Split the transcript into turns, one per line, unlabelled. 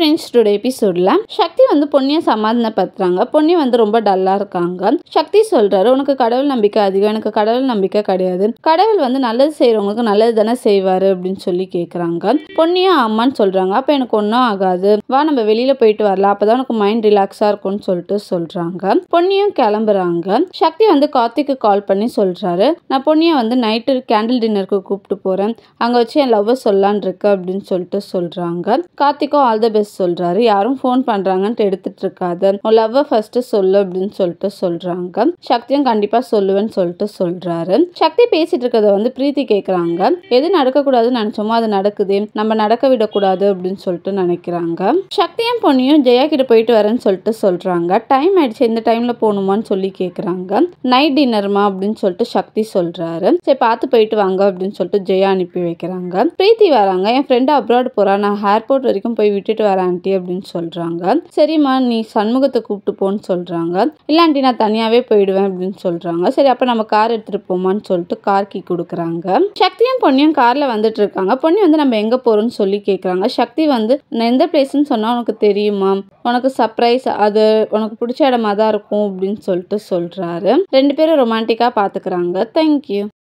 Friends, today எபிசோட்ல சக்தி வந்து பொன்னியை சமாதானப்படுத்துறாங்க. பொன்னி வந்து ரொம்ப டல்லா இருக்காங்க. சக்தி சொல்றாரு, உனக்கு கடவுள் நம்பிக்கை அதிகம், எனக்கு கடவுள் நம்பிக்கை கிடையாது. கடவுள் வந்து நல்லது செய்யறவங்களுக்கு நல்லது தானே செய்வாரு அப்படின்னு சொல்லி கேக்குறாங்க. பொன்னியும் ஆமான்னு சொல்றாங்க. அப்ப எனக்கு ஒன்றும் ஆகாது, வா நம்ம வெளியில போயிட்டு வரலாம், அப்பதான் உனக்கு மைண்ட் ரிலாக்ஸா இருக்கும்னு சொல்லிட்டு சொல்றாங்க. பொன்னியும் கிளம்புறாங்க. சக்தி வந்து கார்த்திக்கு கால் பண்ணி சொல்றாரு, நான் பொன்னியை வந்து நைட்டு கேண்டில் டின்னருக்கு கூப்பிட்டு போறேன், அங்க வச்சு என் லவ் சொல்லலான் இருக்கு அப்படின்னு சொல்லிட்டு சொல்றாங்க. கார்த்திக்கும் ஆல் தி பெஸ்ட் சொல்றாரு. யாரும் ஃபோன் பண்றாங்கன்ட்டு எடுத்துட்டு இருக்காது, உன் லவ் ஃபர்ஸ்ட் சொல்லு அப்படின்னு சொல்லிட்டு சொல்றாங்க. சக்தியும் கண்டிப்பா சொல்லுவேன்னு சொல்லிட்டு சொல்றாரு. சக்தி பேசிட்டு இருக்கிறத வந்து பிரீத்தி கேக்குறாங்க. எது நடக்க கூடாதுன்னு நினைச்சோமோ அது நடக்குது, நம்ம நடக்க விடக்கூடாது அப்படின்னு சொல்லிட்டு நினைக்கிறாங்க. சக்தியும் பொன்னியும் ஜெயா கிட்ட போயிட்டு வரேன்னு சொல்லிட்டு சொல்றாங்க. டைம் ஆயிடுச்சு, இந்த டைம்ல போகணுமான்னு சொல்லி கேக்குறாங்க. நைட் டின்னர்மா அப்படின்னு சொல்லிட்டு சக்தி சொல்றாரு. சரி பார்த்து போயிட்டு வாங்க அப்படின்னு சொல்லிட்டு ஜெயா அனுப்பி வைக்கிறாங்க. பிரீத்தி வராங்க. என் ஃப்ரெண்ட் அப்ராட் போறா, நான் ஏர்போர்ட் வரைக்கும் போய் விட்டுட்டு வரேன் ஆண்டி அப்படின்னு சொல்றாங்க. சரிம்மா நீ சண்முகத்தை கூப்பிட்டு போன்னு சொல்றாங்க. இல்ல ஆண்டி நான் தனியாவே போயிடுவேன் அப்படின்னு சொல்றாங்க. சரி அப்ப நம்ம கார் எடுத்துட்டு போமான்னு சொல்லிட்டு கார் கீ கொடுக்குறாங்க. சக்தியும் பொன்னியும் கார்ல வந்துட்டு இருக்காங்க. பொன்னி வந்து நம்ம எங்க போறோம்னு சொல்லி கேக்குறாங்க. சக்தி வந்து நான் எந்த பிளேஸ்ன்னு சொன்னா உனக்கு தெரியுமா, உனக்கு சர்ப்ரைஸ், அது உனக்கு பிடிச்ச இடமா தான் இருக்கும் அப்படின்னு சொல்லிட்டு சொல்றாரு. ரெண்டு பேரும் ரொமான்டிக்கா பாத்துக்கிறாங்க. தேங்க்யூ.